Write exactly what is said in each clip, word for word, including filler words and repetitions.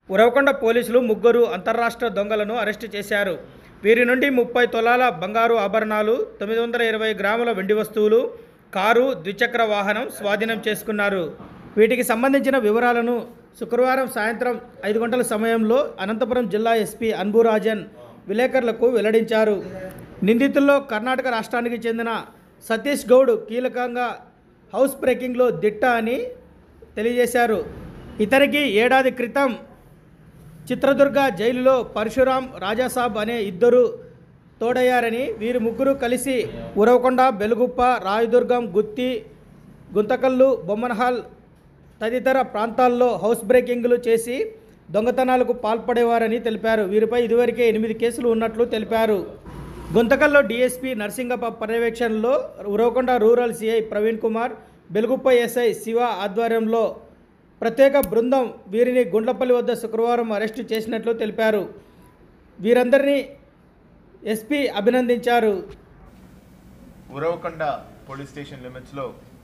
ఉరవకొండ పోలీసులు ముగ్గురు అంతర్రాష్ట్ర దొంగలను అరెస్టు చేశారు. వీరి నుండి ముప్పై తులాల బంగారు ఆభరణాలు, తొమ్మిది వందల ఇరవై గ్రాముల వెండి వస్తువులు, కారు, ద్విచక్ర వాహనం స్వాధీనం చేసుకున్నారు. వీటికి సంబంధించిన వివరాలను శుక్రవారం సాయంత్రం ఐదు గంటల సమయంలో అనంతపురం జిల్లా ఎస్పీ అన్బురాజన్ విలేకరులకు వెల్లడించారు. నిందితుల్లో కర్ణాటక రాష్ట్రానికి చెందిన సతీష్ గౌడ్ కీలకంగా హౌస్ బ్రేకింగ్లో దిట్ట అని తెలియజేశారు. ఇతనికి ఏడాది క్రితం చిత్రదుర్గ జైలులో పరశురాం, రాజాసాబ్ అనే ఇద్దరు తోడయ్యారని, వీరు ముగ్గురు కలిసి ఉరవకొండ, బెలుగుప్ప, రాయదుర్గం, గుత్తి, గుంతకల్లు, బొమ్మనహాల్ తదితర ప్రాంతాల్లో హౌస్ బ్రేకింగ్లు చేసి దొంగతనాలకు పాల్పడేవారని తెలిపారు. వీరిపై ఇదివరకే ఎనిమిది కేసులు ఉన్నట్లు తెలిపారు. గుంతకల్లో డీఎస్పీ నర్సింగప్ప పర్యవేక్షణలో Uravakonda rural CI Praveen Kumar, Beluguppa SI Shiva ఆధ్వర్యంలో ప్రత్యేక బృందం వీరిని గుండ్లపల్లి వద్ద శుక్రవారం అరెస్టు చేసినట్లు తెలిపారు. వీరందరినీ ఎస్పీ అభినందించారు. ఉరవకొండ పోలీస్ స్టేషన్ లిమిట్స్లో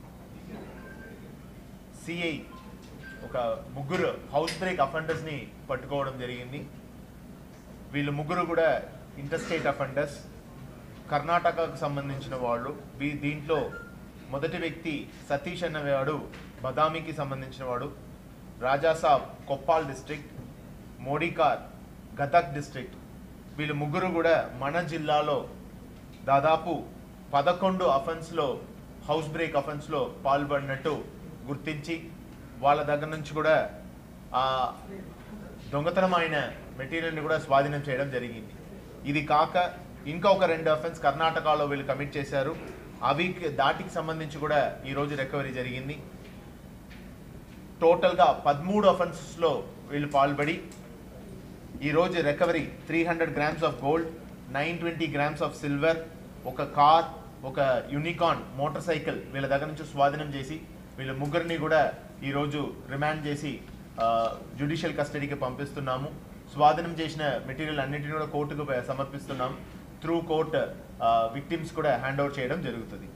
సిఐ ఒక ముగ్గురు హౌస్ బ్రేక్ అఫెండర్స్ని పట్టుకోవడం జరిగింది. వీళ్ళు ముగ్గురు కూడా ఇంటర్స్టేట్ అఫెండర్స్, కర్ణాటకకు సంబంధించిన వాళ్ళు. వీ దీంట్లో మొదటి వ్యక్తి సతీష్ అన్నవాడు బదామికి సంబంధించిన వాడు, రాజాసాబ్ కొప్పాల్ డిస్ట్రిక్ట్, మోడికార్ గదక్ డిస్ట్రిక్ట్. వీళ్ళు ముగ్గురు కూడా మన జిల్లాలో దాదాపు పదకొండు అఫెన్స్లో హౌస్ బ్రేక్ అఫెన్స్లో పాల్పడినట్టు గుర్తించి వాళ్ళ దగ్గర నుంచి కూడా ఆ దొంగతనమైన మెటీరియల్ని కూడా స్వాధీనం చేయడం జరిగింది. ఇది కాక ఇంకా ఒక రెండు అఫెన్స్ కర్ణాటకలో వీళ్ళు కమిట్ చేశారు. అవి దాటికి సంబంధించి కూడా ఈరోజు రికవరీ జరిగింది. టోటల్గా పదమూడు అఫెన్సెస్లో వీళ్ళు పాల్పడి ఈరోజు recovery three hundred grams of gold, nine twenty grams of silver, ఒక కార్, ఒక యూనికాన్ మోటార్ సైకిల్ వీళ్ళ దగ్గర నుంచి స్వాధీనం చేసి వీళ్ళ ముగ్గురిని కూడా ఈరోజు రిమాండ్ చేసి జ్యుడిషియల్ కస్టడీకి పంపిస్తున్నాము. స్వాధీనం చేసిన మెటీరియల్ అన్నింటినీ కూడా కోర్టుకు సమర్పిస్తున్నాము. త్రూ కోర్ట్ విక్టిమ్స్ కూడా హ్యాండ్ ఓవర్ చేయడం జరుగుతుంది.